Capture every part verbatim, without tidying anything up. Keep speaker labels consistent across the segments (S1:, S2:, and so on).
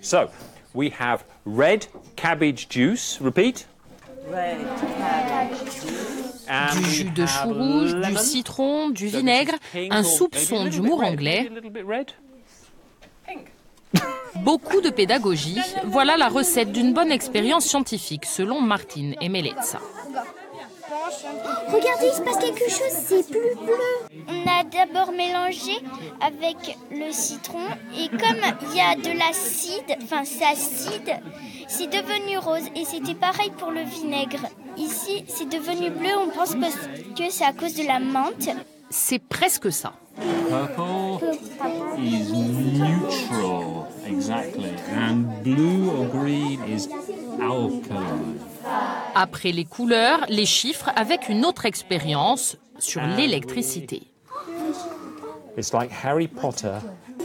S1: So, we have red cabbage juice. Repeat.
S2: Red cabbage juice.
S1: And
S3: Du jus de chou rouge, du citron, du vinaigre, un soupçon d'humour anglais. Beaucoup de pédagogie. Voilà la recette d'une bonne expérience scientifique, selon Martine et Meleza.
S4: Regardez, il se passe quelque chose, c'est plus bleu. On a d'abord mélangé avec le citron et comme il y a de l'acide, enfin c'est acide, c'est devenu rose et c'était pareil pour le vinaigre. Ici, c'est devenu bleu, on pense que c'est à cause de la menthe.
S3: C'est presque ça.
S5: Purple is neutral, exactly, and blue or green is alkaline.
S3: Après les couleurs, les chiffres avec une autre expérience sur l'électricité.
S1: It's like Harry Potter.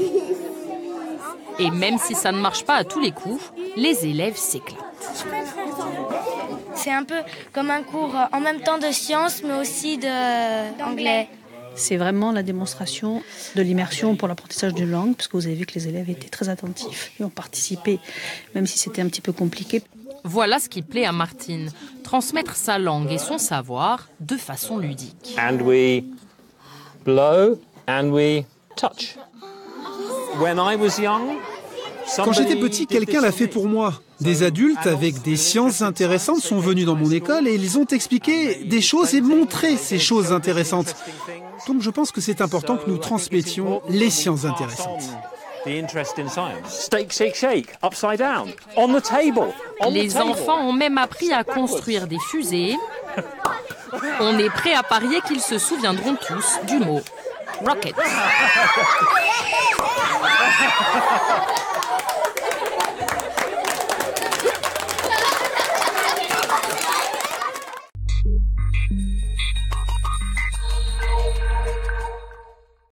S3: Et même si ça ne marche pas à tous les coups, les élèves s'éclatent.
S6: C'est un peu comme un cours en même temps de sciences, mais aussi d'anglais.
S7: C'est vraiment la démonstration de l'immersion pour l'apprentissage d'une langue, parce que vous avez vu que les élèves étaient très attentifs et ont participé, même si c'était un petit peu compliqué.
S3: Voilà ce qui plaît à Martine, transmettre sa langue et son savoir de façon ludique.
S1: And we blow and we touch. When I was young,
S8: Quand j'étais petit, quelqu'un l'a fait pour moi. Des adultes avec des sciences intéressantes sont venus dans mon école et ils ont expliqué des choses et montré ces choses intéressantes. Donc je pense que c'est important que nous transmettions les sciences intéressantes.
S3: Les enfants ont même appris à construire des fusées. On est prêt à parier qu'ils se souviendront tous du mot rocket.